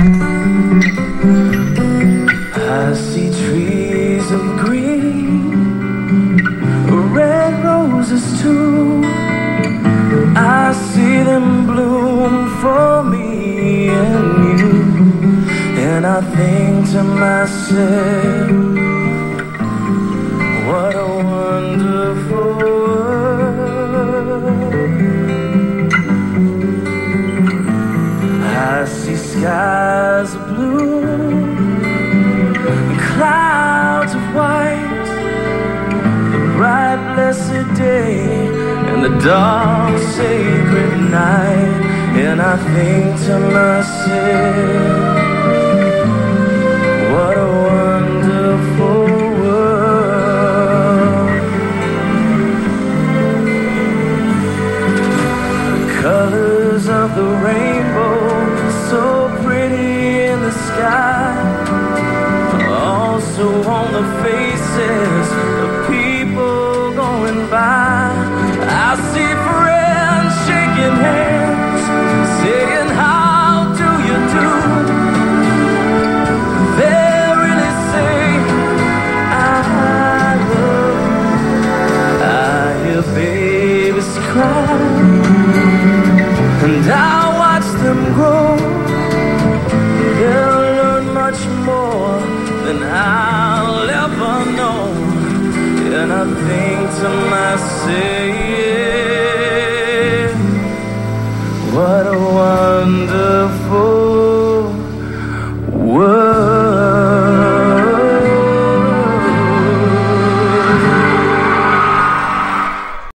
I see trees of green, red roses too. I see them bloom for me and you. And I think to myself, what a wonderful world. I see skies of blue, clouds of white, the bright blessed day and the dark sacred night. And I think to myself, what a wonderful world. The colors of the rainbow, so pretty in the sky, also on the faces of